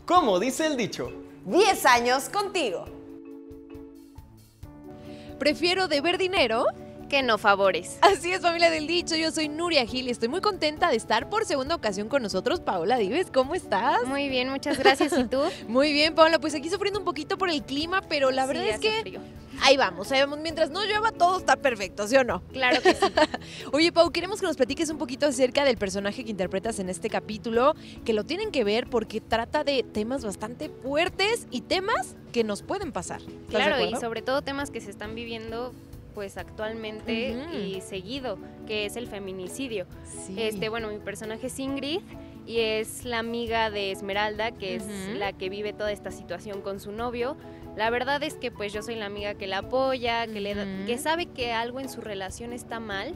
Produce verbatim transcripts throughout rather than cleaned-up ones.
Como dice el dicho, diez años contigo. Prefiero deber dinero que no favores. Así es, familia del dicho, yo soy Nuria Gil y estoy muy contenta de estar por segunda ocasión con nosotros. Paola Dives, ¿cómo estás? Muy bien, muchas gracias. ¿Y tú? Muy bien, Paola, pues aquí sufriendo un poquito por el clima, pero la verdad Sí, es hace que frío. ahí vamos, ahí vamos. Mientras no llueva, todo está perfecto, ¿sí o no? Claro que sí. Oye, Pau, queremos que nos platiques un poquito acerca del personaje que interpretas en este capítulo, que lo tienen que ver porque trata de temas bastante fuertes y temas que nos pueden pasar. ¿Estás de Claro, y acuerdo? sobre todo temas que se están viviendo pues actualmente Ujú. y seguido, que es el feminicidio. Sí. Este, bueno, mi personaje es Ingrid y es la amiga de Esmeralda, que es Ujú. la que vive toda esta situación con su novio. La verdad es que pues yo soy la amiga que la apoya, que le da- Ujú. que sabe que algo en su relación está mal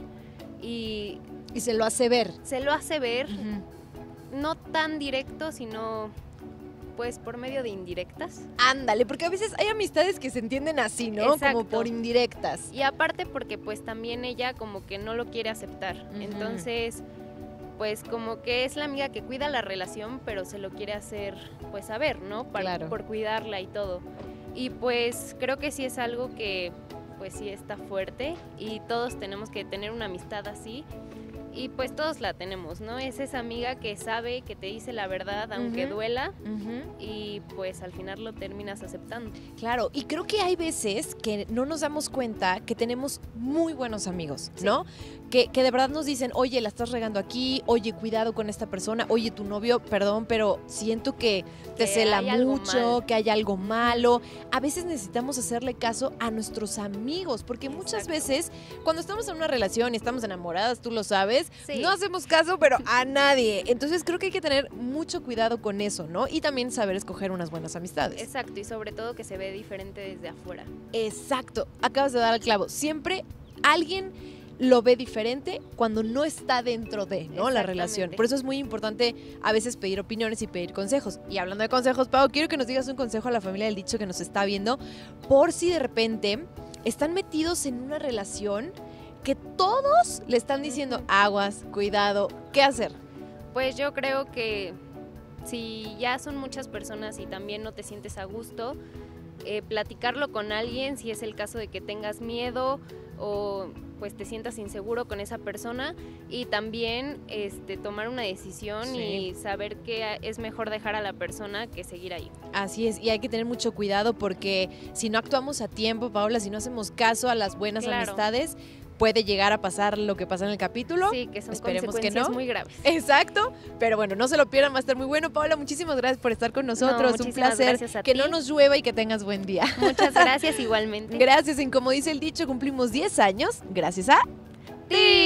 y Y se lo hace ver. se lo hace ver, Ujú. no tan directo, sino pues por medio de indirectas. Ándale, porque a veces hay amistades que se entienden así, ¿no? Como Exacto. por indirectas. Y aparte porque pues también ella como que no lo quiere aceptar. Ujú. Entonces, pues como que es la amiga que cuida la relación, pero se lo quiere hacer pues saber, ¿no? Para, Claro. Por cuidarla y todo. Y pues creo que sí es algo que pues sí está fuerte y todos tenemos que tener una amistad así. Y pues todos la tenemos, ¿no? Es esa amiga que sabe, que te dice la verdad, aunque Ujú. duela, Ujú. y pues al final lo terminas aceptando. Claro, y creo que hay veces que no nos damos cuenta que tenemos muy buenos amigos, Sí. ¿no? Que, que de verdad nos dicen, oye, la estás regando aquí, oye, cuidado con esta persona, oye, tu novio, perdón, pero siento que te Que cela hay algo mucho, mal. que hay algo malo. A veces necesitamos hacerle caso a nuestros amigos, porque muchas Exacto. veces cuando estamos en una relación y estamos enamoradas, tú lo sabes, Sí. no hacemos caso, pero a nadie. Entonces creo que hay que tener mucho cuidado con eso, ¿no? Y también saber escoger unas buenas amistades. Exacto, y sobre todo que se ve diferente desde afuera. Exacto, acabas de dar el clavo. Siempre alguien lo ve diferente cuando no está dentro de, ¿no? La relación. Exactamente. Por eso es muy importante a veces pedir opiniones y pedir consejos. Y hablando de consejos, Pau, quiero que nos digas un consejo a la familia del dicho que nos está viendo, por si de repente están metidos en una relación que todos le están diciendo Ujú. aguas, cuidado, ¿qué hacer? Pues yo creo que si ya son muchas personas y también no te sientes a gusto, eh, platicarlo con alguien, si es el caso de que tengas miedo o pues te sientas inseguro con esa persona, y también este, tomar una decisión Sí. y saber que es mejor dejar a la persona que seguir ahí. Así es, y hay que tener mucho cuidado porque si no actuamos a tiempo, Paola, si no hacemos caso a las buenas Claro. amistades, puede llegar a pasar lo que pasa en el capítulo. Sí, que son Esperemos que consecuencias no. muy graves. Exacto, pero bueno, no se lo pierdan, va a estar muy bueno. Paola, muchísimas gracias por estar con nosotros, un muchísimas placer, gracias a que ti. no nos llueva y que tengas buen día. Muchas gracias igualmente. Gracias, en como dice el dicho, cumplimos diez años, gracias a ti.